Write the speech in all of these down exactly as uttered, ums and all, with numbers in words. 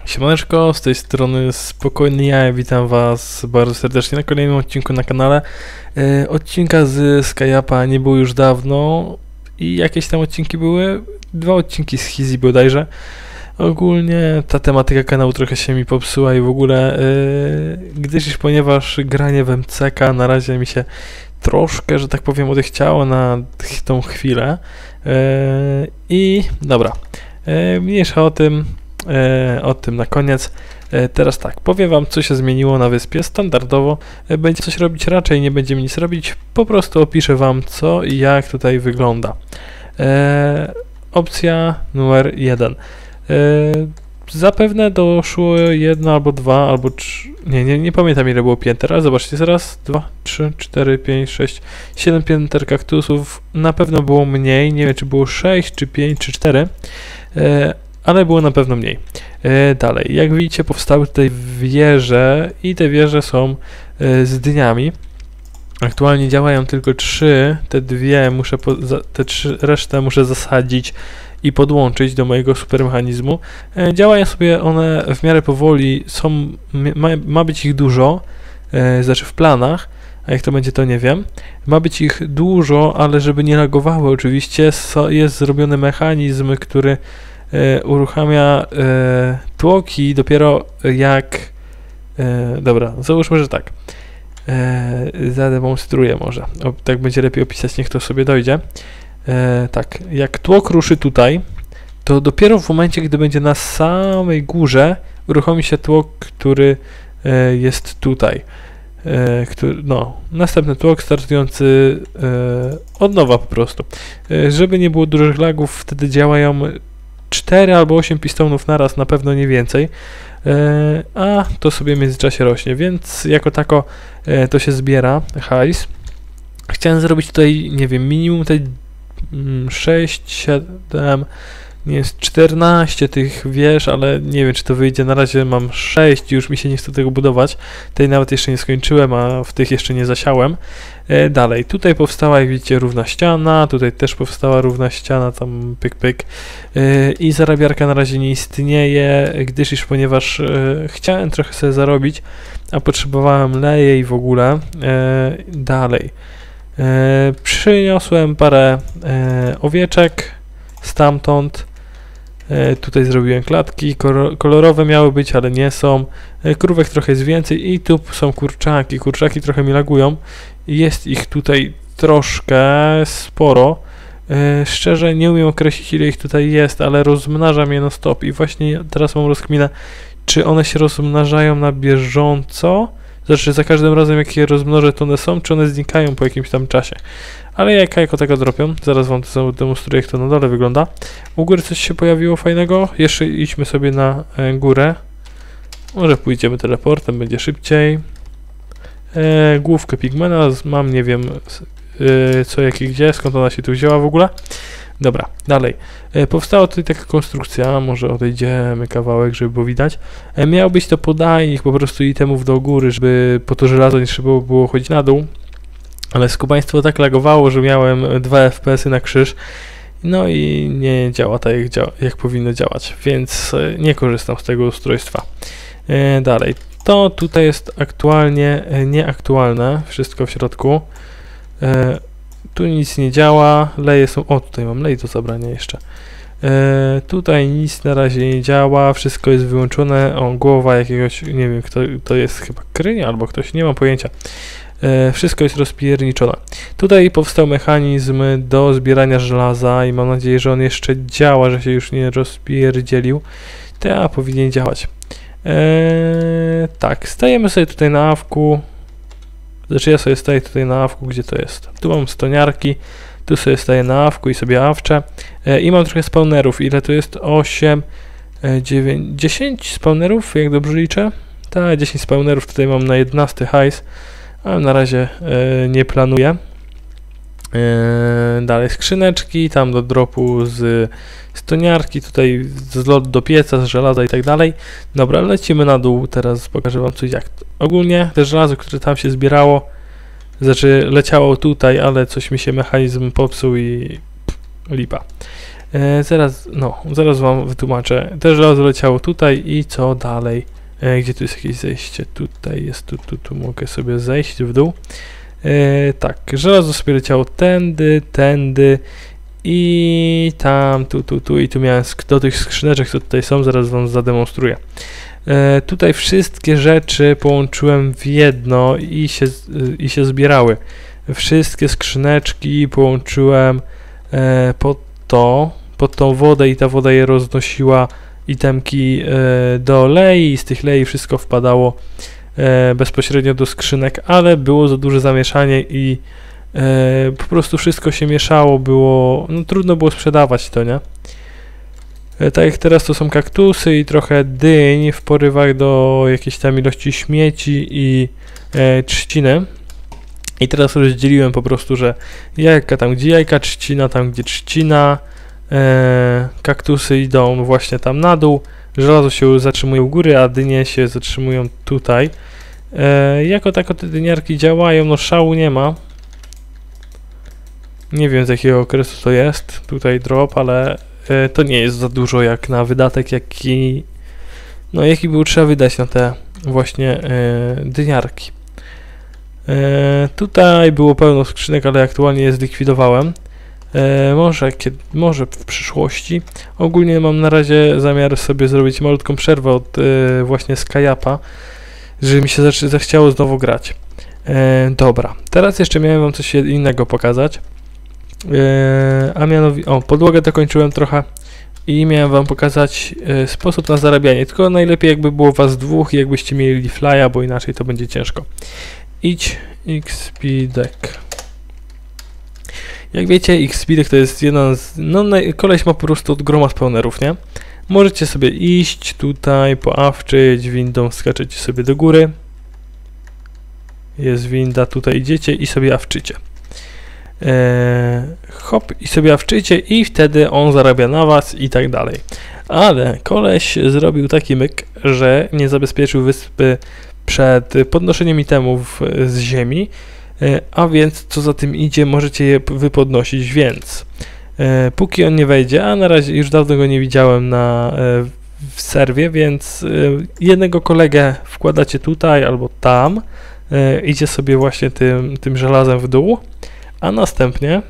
Siemaneczko, z tej strony Spokojny ja, witam was bardzo serdecznie na kolejnym odcinku na kanale. E, odcinka z SkyUpa nie było już dawno i jakieś tam odcinki były, dwa odcinki z Hizy bodajże. Ogólnie ta tematyka kanału trochę się mi popsuła i w ogóle, e, gdyż ponieważ granie w M C K na razie mi się troszkę, że tak powiem, odechciało na tą chwilę. E, I dobra, e, mniejsza o tym. E, o tym na koniec. E, teraz tak, powiem wam, co się zmieniło na wyspie. Standardowo e, będzie coś robić, raczej nie będziemy nic robić, po prostu opiszę wam, co i jak tutaj wygląda. E, opcja numer jeden. E, zapewne doszło jedno albo dwa, albo trzy, nie, nie, nie pamiętam ile było pięter, ale zobaczcie, raz, dwa, trzy, cztery, pięć, sześć, siedem pięter kaktusów, na pewno było mniej, nie wiem czy było sześć, czy pięć, czy cztery. E, ale było na pewno mniej. E, dalej, jak widzicie, powstały tutaj wieże i te wieże są e, z dyniami. Aktualnie działają tylko trzy, te dwie muszę, po, za, te trzy, resztę muszę zasadzić i podłączyć do mojego supermechanizmu. E, działają sobie one w miarę powoli, są, ma, ma być ich dużo, e, znaczy w planach, a jak to będzie, to nie wiem. Ma być ich dużo, ale żeby nie lagowały oczywiście, so, jest zrobiony mechanizm, który E, uruchamia e, tłoki dopiero jak... E, dobra, załóżmy, że tak. E, zademonstruję może. O, tak będzie lepiej opisać, niech to sobie dojdzie. E, tak, jak tłok ruszy tutaj, to dopiero w momencie, gdy będzie na samej górze, uruchomi się tłok, który e, jest tutaj. E, który, no, następny tłok startujący e, od nowa po prostu. E, żeby nie było dużych lagów, wtedy działają cztery albo osiem pistonów naraz, na pewno nie więcej, e, a to sobie w międzyczasie rośnie, więc jako tako e, to się zbiera, hajs. Chciałem zrobić tutaj, nie wiem, minimum tej mm, sześć, siedem, nie jest czternaście tych wież, ale nie wiem czy to wyjdzie, na razie mam sześć i już mi się nie chce tego budować, tej nawet jeszcze nie skończyłem, a w tych jeszcze nie zasiałem. E, dalej, tutaj powstała, jak widzicie, równa ściana, tutaj też powstała równa ściana, tam pyk pyk, e, i zarabiarka na razie nie istnieje, gdyż iż ponieważ e, chciałem trochę sobie zarobić, a potrzebowałem leje i w ogóle. E, dalej, e, przyniosłem parę e, owieczek stamtąd. E, tutaj zrobiłem klatki, kolorowe miały być, ale nie są. E, krówek trochę jest więcej i tu są kurczaki. Kurczaki trochę mi lagują. Jest ich tutaj troszkę sporo. E, szczerze nie umiem określić, ile ich tutaj jest, ale rozmnażam je non stop i właśnie teraz mam rozkminę, czy one się rozmnażają na bieżąco. Znaczy za każdym razem jak je rozmnożę, to one są, czy one znikają po jakimś tam czasie. Ale jak jako tego dropią, zaraz wam to demonstruję, jak to na dole wygląda. U góry coś się pojawiło fajnego, jeszcze idźmy sobie na e, górę. Może pójdziemy teleportem, będzie szybciej. E, główkę pigmena mam, nie wiem e, co, jak i gdzie, skąd ona się tu wzięła w ogóle. Dobra, dalej. E, powstała tutaj taka konstrukcja, może odejdziemy kawałek, żeby było widać. E, miał być to podajnik po prostu itemów do góry, żeby po to żelazo nie trzeba było chodzić na dół. Ale skubaństwo tak lagowało, że miałem dwa F P S y na krzyż. No i nie działa tak, jak, działa, jak powinno działać, więc e, nie korzystam z tego ustrojstwa. E, dalej. To tutaj jest aktualnie e, nieaktualne, wszystko w środku. E, tu nic nie działa, leje są... O, tutaj mam lej do zabrania jeszcze. E, tutaj nic na razie nie działa, wszystko jest wyłączone. O, głowa jakiegoś, nie wiem kto to jest, chyba Krynia albo ktoś, nie mam pojęcia. E, wszystko jest rozpierniczone. Tutaj powstał mechanizm do zbierania żelaza i mam nadzieję, że on jeszcze działa, że się już nie rozpierdzielił. To powinien działać. E, tak, stajemy sobie tutaj na awku. Znaczy ja sobie staję tutaj na awku, gdzie to jest? Tu mam stoniarki, tu sobie staję na awku i sobie awczę. E, I mam trochę spawnerów. Ile to jest? osiem, dziewięć, dziesięć spawnerów, jak dobrze liczę? Tak, dziesięć spawnerów tutaj mam na jedenasty hajs, ale na razie e, nie planuję. E, dalej skrzyneczki, tam do dropu z stoniarki, tutaj zlot do pieca, z żelaza i tak dalej. Dobra, lecimy na dół, teraz pokażę wam coś jak. Ogólnie te żelazo, które tam się zbierało, znaczy leciało tutaj, ale coś mi się mechanizm popsuł i pff, lipa. E, zaraz, no, zaraz wam wytłumaczę. Te żelazo leciało tutaj i co dalej? E, gdzie tu jest jakieś zejście? Tutaj jest, tu, tu, tu mogę sobie zejść w dół. E, tak, żelazo sobie leciało tędy, tędy i tam, tu, tu, tu i tu miałem do tych skrzyneczek, co tutaj są, zaraz wam zademonstruję. E, tutaj wszystkie rzeczy połączyłem w jedno i się, i się zbierały. Wszystkie skrzyneczki połączyłem e, pod to, pod tą wodę i ta woda je roznosiła itemki e, do lei i z tych lei wszystko wpadało e, bezpośrednio do skrzynek, ale było za duże zamieszanie i e, po prostu wszystko się mieszało, było, no trudno było sprzedawać to, nie? E, tak jak teraz to są kaktusy i trochę dyń w porywach do jakiejś tam ilości śmieci i e, trzciny. I teraz rozdzieliłem po prostu, że jajka tam gdzie jajka, trzcina tam gdzie trzcina, e, kaktusy idą właśnie tam na dół, żelazo się zatrzymuje u góry, a dynie się zatrzymują tutaj. E, jako tako te dyniarki działają, no szału nie ma. Nie wiem z jakiego okresu to jest, tutaj drop, ale e, to nie jest za dużo jak na wydatek, jaki, no, jaki był trzeba wydać na te właśnie e, dyniarki. E, tutaj było pełno skrzynek, ale aktualnie je zlikwidowałem. E, może, kiedy, może w przyszłości. Ogólnie mam na razie zamiar sobie zrobić malutką przerwę od e, właśnie Skyapa, żeby mi się zac zachciało znowu grać. E, dobra, teraz jeszcze miałem wam coś innego pokazać. E, a mianowicie, o, podłogę dokończyłem trochę i miałem wam pokazać e, sposób na zarabianie. Tylko najlepiej jakby było was dwóch i jakbyście mieli flya, bo inaczej to będzie ciężko. Idź X P deck. Jak wiecie, X P deck to jest jeden z... No, koleś ma po prostu od groma spawnerów, nie? Możecie sobie iść tutaj, poawczyć, windą skaczecie sobie do góry. Jest winda, tutaj idziecie i sobie awczycie. Eee, hop, i sobie awczycie i wtedy on zarabia na was i tak dalej. Ale koleś zrobił taki myk, że nie zabezpieczył wyspy przed podnoszeniem itemów z ziemi, a więc co za tym idzie, możecie je wypodnosić, więc e, póki on nie wejdzie, a na razie już dawno go nie widziałem na, e, w serwie, więc e, jednego kolegę wkładacie tutaj albo tam, e, idzie sobie właśnie tym, tym żelazem w dół, a następnie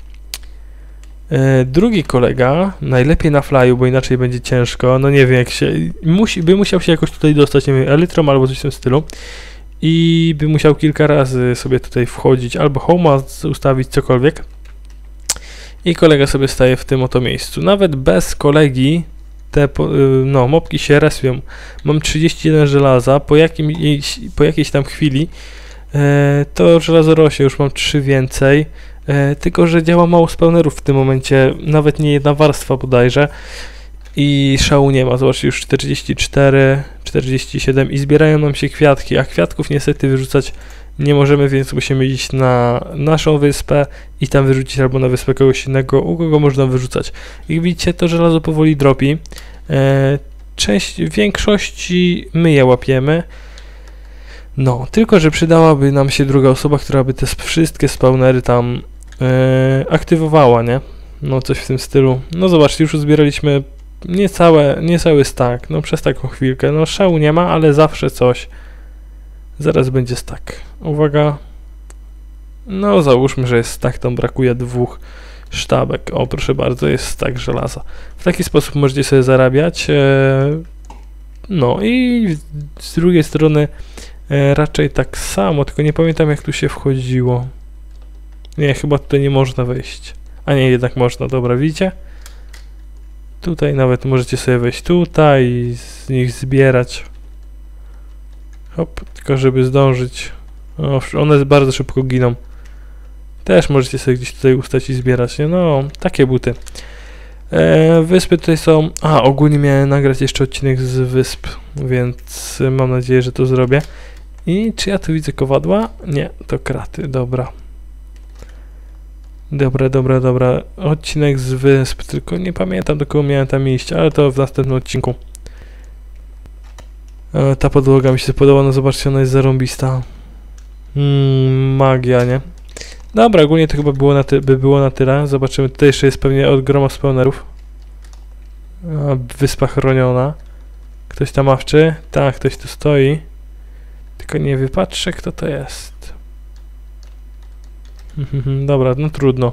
e, drugi kolega, najlepiej na flyu, bo inaczej będzie ciężko, no nie wiem jak się, musi, by musiał się jakoś tutaj dostać, nie wiem, elytrą albo coś w tym stylu i by musiał kilka razy sobie tutaj wchodzić, albo homa ustawić, cokolwiek i kolega sobie staje w tym oto miejscu. Nawet bez kolegi te no, mopki się respią. Mam trzydzieści jeden żelaza, po, jakim, po jakiejś tam chwili e, to żelazo rośnie, już mam trzy więcej. E, tylko, że działa mało spawnerów w tym momencie, nawet nie jedna warstwa bodajże i szału nie ma, zobaczcie, już czterdzieści cztery, czterdzieści siedem i zbierają nam się kwiatki, a kwiatków niestety wyrzucać nie możemy, więc musimy iść na naszą wyspę i tam wyrzucić albo na wyspę kogoś innego, u kogo można wyrzucać. Jak widzicie, to żelazo powoli dropi, e, część, w większości my je łapiemy. No, tylko że przydałaby nam się druga osoba, która by te wszystkie spawnery tam e, aktywowała, nie? No, coś w tym stylu. No, zobaczcie, już zbieraliśmy niecałe, niecały stack, no przez taką chwilkę. No, szału nie ma, ale zawsze coś. Zaraz będzie stack. Uwaga. No, załóżmy, że jest stack, tam brakuje dwóch sztabek. O, proszę bardzo, jest stack żelaza. W taki sposób możecie sobie zarabiać. E, no i z drugiej strony E, raczej tak samo, tylko nie pamiętam jak tu się wchodziło. Nie, chyba tutaj nie można wejść. A nie, jednak można, dobra, widzicie? Tutaj nawet możecie sobie wejść tutaj i z nich zbierać. Hop, tylko żeby zdążyć. O, one bardzo szybko giną. Też możecie sobie gdzieś tutaj ustać i zbierać, nie? No, takie buty. E, wyspy tutaj są... A, ogólnie miałem nagrać jeszcze odcinek z wysp, więc mam nadzieję, że to zrobię. I czy ja tu widzę kowadła? Nie, to kraty, dobra. Dobra, dobra, dobra. Odcinek z wysp, tylko nie pamiętam, do kogo miałem tam iść, ale to w następnym odcinku. E, ta podłoga mi się podoba, no zobaczcie, ona jest zarąbista. Mm, magia, nie? Dobra, ogólnie to chyba było na ty by było na tyle. Zobaczymy, tutaj jeszcze jest pewnie od groma spawnerów. A, wyspa chroniona. Ktoś tam awczy? Tak, ktoś tu stoi. Tylko nie wypatrzę, kto to jest. Dobra, no trudno.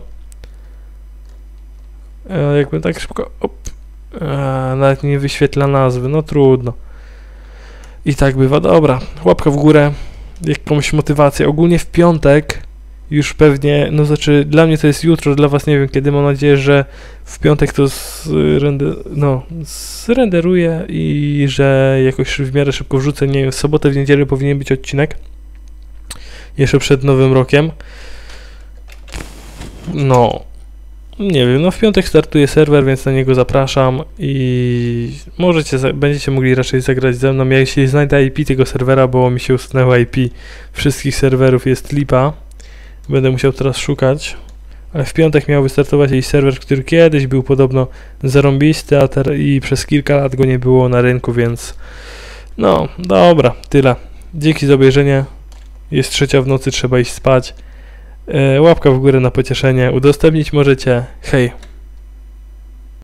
E, jakby tak szybko... Op. E, nawet nie wyświetla nazwy, no trudno. I tak bywa, dobra. Łapka w górę. Jakąś motywację. Ogólnie w piątek już pewnie, no znaczy dla mnie to jest jutro, dla was nie wiem kiedy, mam nadzieję, że w piątek to zrender, no, zrenderuję i że jakoś w miarę szybko wrzucę, nie wiem, w sobotę, w niedzielę powinien być odcinek. Jeszcze przed Nowym Rokiem. No, nie wiem, no w piątek startuje serwer, więc na niego zapraszam i możecie, będziecie mogli raczej zagrać ze mną. Ja jeśli znajdę I P tego serwera, bo mi się usunęło I P wszystkich serwerów, jest lipa. Będę musiał teraz szukać, ale w piątek miał wystartować jakiś serwer, który kiedyś był podobno zarąbisty, a ter- i przez kilka lat go nie było na rynku, więc no, dobra, tyle. Dzięki za obejrzenie. Jest trzecia w nocy, trzeba iść spać. E, łapka w górę na pocieszenie. Udostępnić możecie. Hej!